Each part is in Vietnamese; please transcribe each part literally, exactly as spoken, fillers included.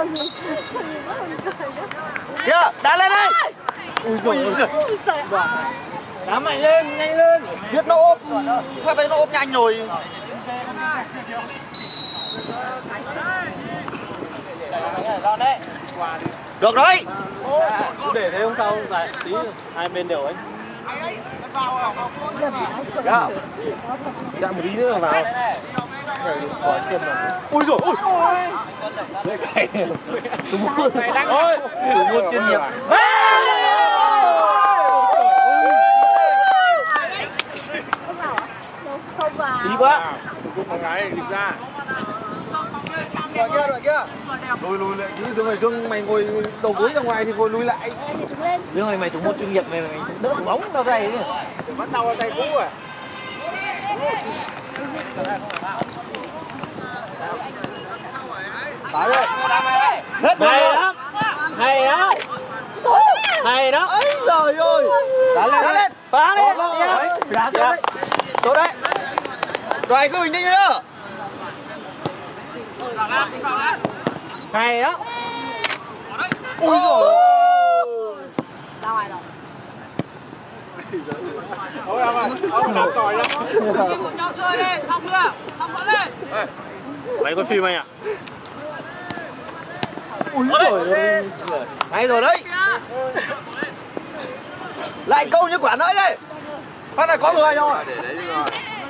Kìa, đá lên đi. Ui giời ơi. Đá mạnh lên, nhanh lên. Biết nó ốp, phải thấy nó ốp nhanh rồi. Được đấy. Cứ để thế không sao, tại tí hai bên đều ấy. Dạ. Dạ một tí nữa vào. Ui giời ơi. Ôi, thủ môn chuyên nghiệp. Tí quá. Chúc con gái đi ra. Rồi kia, rồi kia. Lùi lùi lại chứ, Dương này Dương mày ngồi đầu gối ra ngoài thì ngồi lùi lại. Dương ơi, mày thủ môn chuyên nghiệp mày mày đỡ thủ bóng đâu đây. Bắt đầu là tay cũ rồi. Phải rồi. Hết Hay lắm. Hay đó. Hay đó. Ấy giời ơi. Đá lên. Đá lên. Phá đi. Đá lên. Tốt đấy. Rồi cứ bình tĩnh nữa. Hay đó. Ui giời. Ra ngoài rồi. Ôi ông ơi, ông đạp còi lắm. Cùng nhau chơi đi, không nữa, không có lên. Mày có phim anh à? Ui giời ơi. Hay rồi đấy. Lại câu như quả nãy đây. Phát này có người không? Để đấy rồi.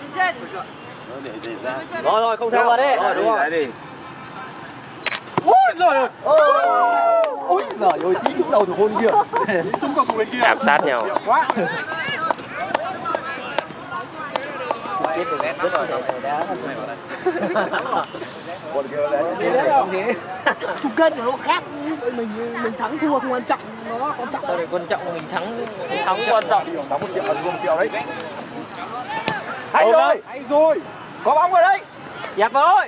Rồi rồi, không sao. Rồi đi. Rồi đúng rồi. Ui giời ơi. Ôi giời ơi, tí trúng đầu thủ môn kia. Trúng vào bên kia. Áp sát nhau. Quá. Biết được đấy, rất rồi. Còn kia đấy. Chục cân của nó khác. Mình mình thắng thua không quan trọng, nó quan trọng. Đây quan trọng mình thắng thắng quan trọng. Thắng một triệu là thua một triệu đấy. Hay rồi. Hay rồi. Có bóng rồi đấy. Dẹp rồi.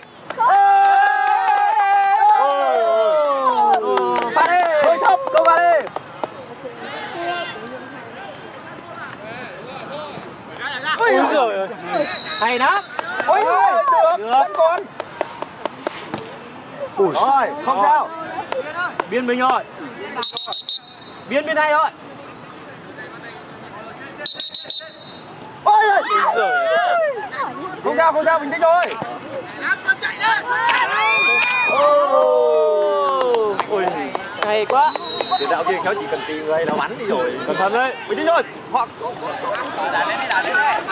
Pha đi. Hơi thấp, câu vào đi. Ôi giời ơi. Hay lắm. Ôi giời, được, vẫn còn. Ui. Rồi, không sao. Biên mình rồi. Biên biên hay rồi. Ôi giời. Không sao, không sao, bình tĩnh thôi. Ôi, hay quá. Tiền đạo kia khéo chỉ cần tìm người nó bắn đi rồi. Cẩn thận đấy. Bình tĩnh thôi. Hoặc đá lên đi, đá lên đi.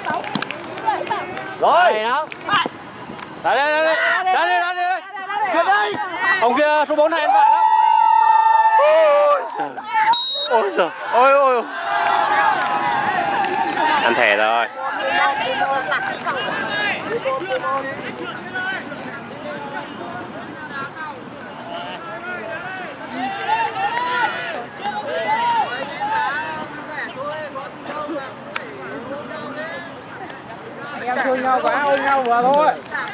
Rồi. Hay lắm. Đá lên, đá lên, đá lên, đá lên. Chuyển đây. Ông kia số bốn này anh phải lắm. Ôi giời. Ôi giời. Ôi ôi. Ăn thẻ rồi. Em thương nhau quá, ôm nhau vừa thôi.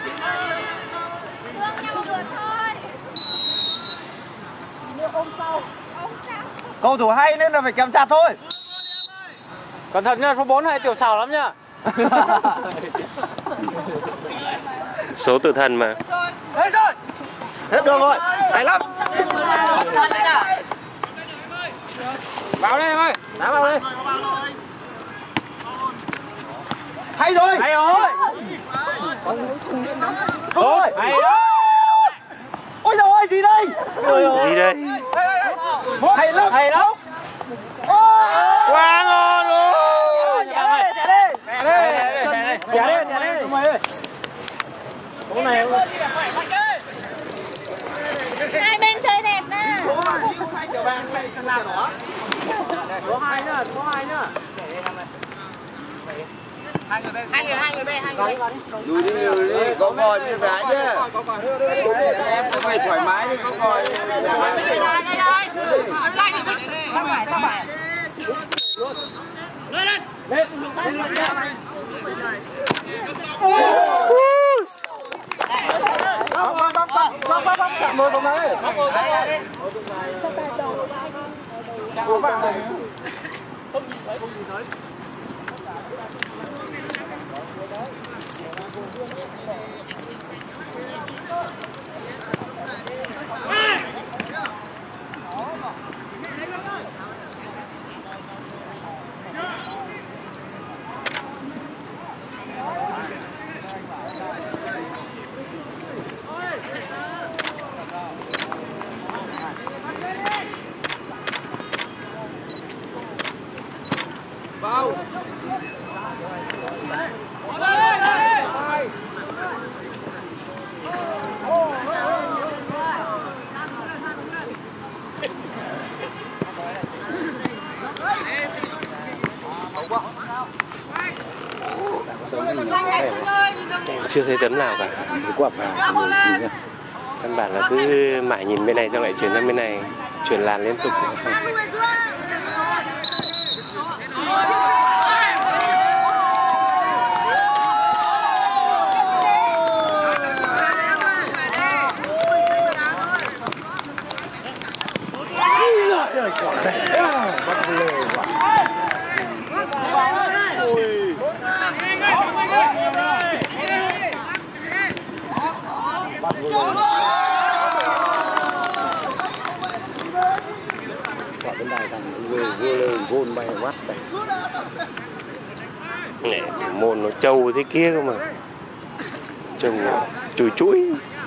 Cầu thủ hay nên là phải kèm chặt thôi. Cẩn thận nha, số bốn này tiểu xảo lắm nha. Số tự thân mà. Hết rồi. Hết đường rồi. Hay lắm. Vào đây em ơi, đá vào đây. Hay rồi. Hay rồi. Rồi. Hay đó. Ôi giời ơi, gì đây? Gì đây? Hay lắm. Hay lắm. Quá ngon luôn. Chạy đi, chạy đi. Chạy đi, chạy đi. Số này Hai bên chơi đẹp nè. Số hai không phải kiểu vàng này chân là đỏ. số hai nhá, số hai nhá. Hai người bên, hai người, hai người bên, hai người bên. Lùi đi, lùi đi, có ngồi đi phải chứ. Em có phải thoải mái đi, có ngồi. Đây, đây, đây. Sao phải, sao phải. Lên lên. Lên. Bóng, bóng, bóng, bóng, bóng, bóng, bóng, chạm môi bóng đấy. Cho ta trò Chạm bóng bạn này. không nhìn thấy, không nhìn thấy. À! chưa thấy tấm nào cả. Quả vào Căn bản là cứ mãi nhìn bên này xong lại chuyển sang bên này, chuyển làn liên tục. quả bên này thằng vừa vừa lên gôn bay mắt này. Này, môn nó trâu thế kia cơ mà, trông chùi chuỗi.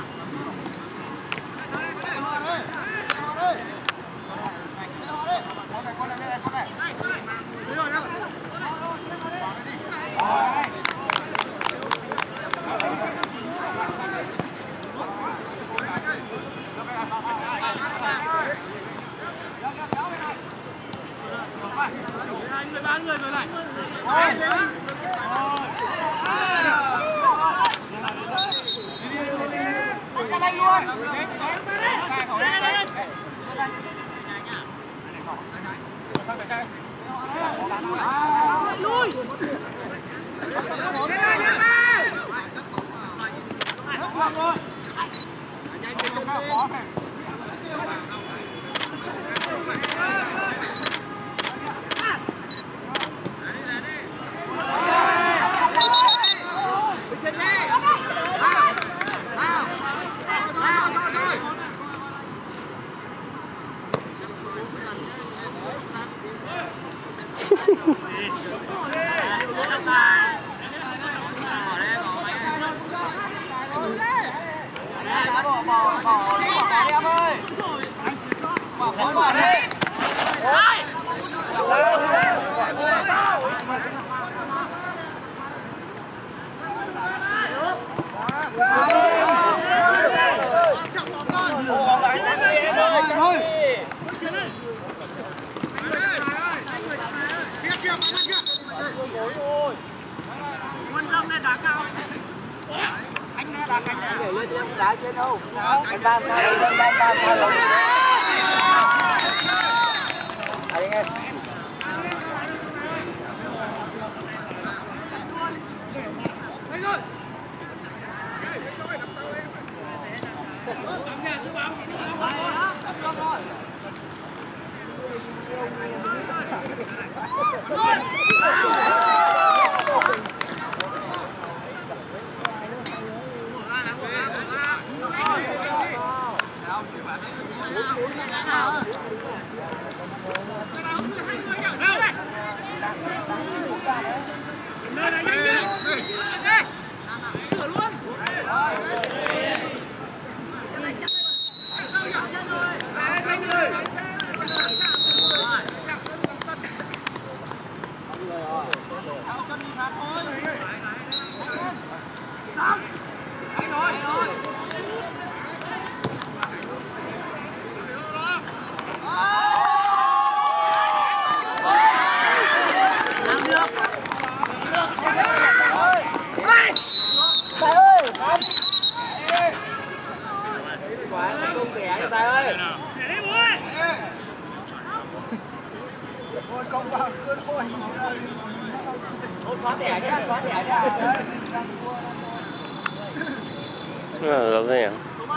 Ờ, giống thế nhỉ?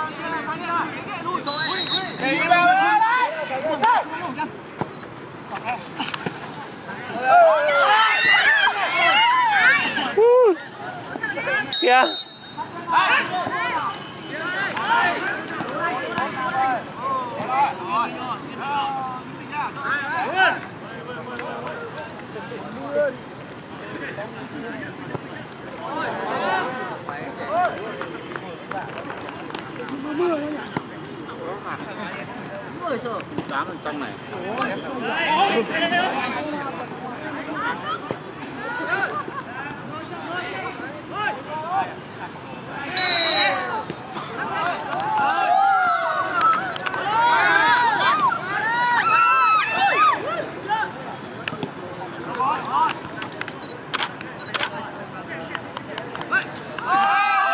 Kìa. Đám ở trong này. Oh!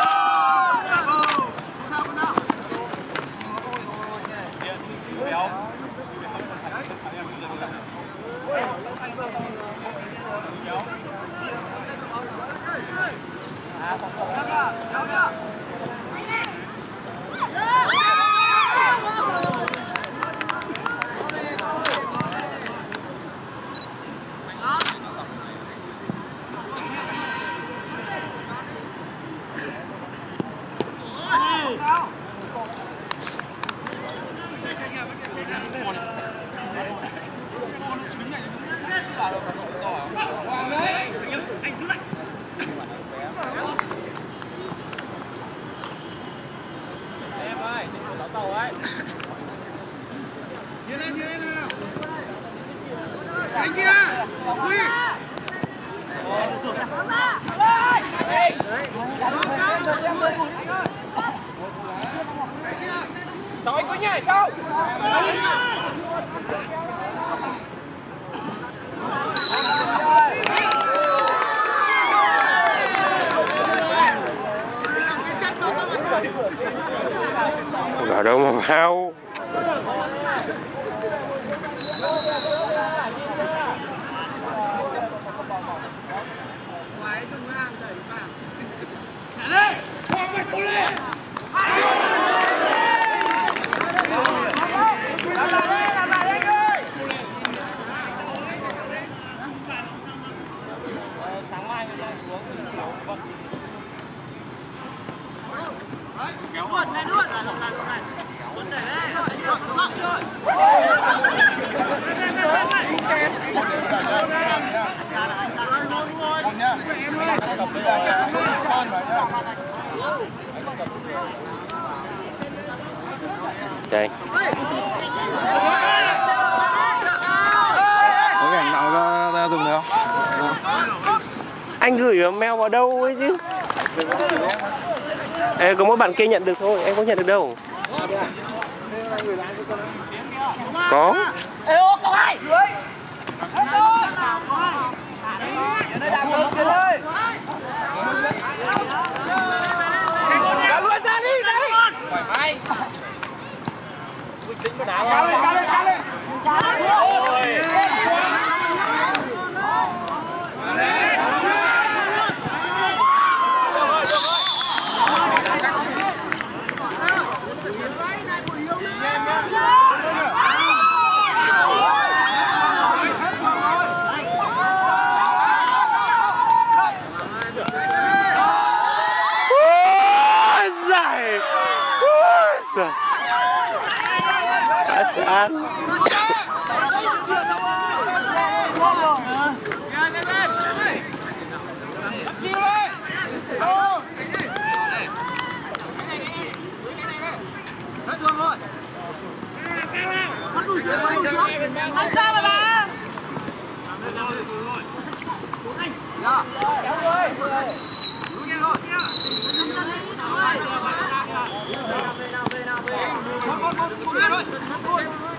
Rồi cứ nhảy không. Ở đâu mà vào. Kéo luôn, lên luôn. Luôn đẩy lên. Chạy. Có cái ảnh nào ra, ra dùng được không? Anh gửi mail vào đâu ấy chứ? Ê, có mỗi bạn kia nhận được thôi, em không nhận được đâu. Có. Ê ô, cậu ai? Ra luôn, ra đi, ra đi. Thoải mái. Tính có đá cao lên, cao lên, cao lên. Ôi. Ăn. Anh sao mà bà? Con con con con lên thôi.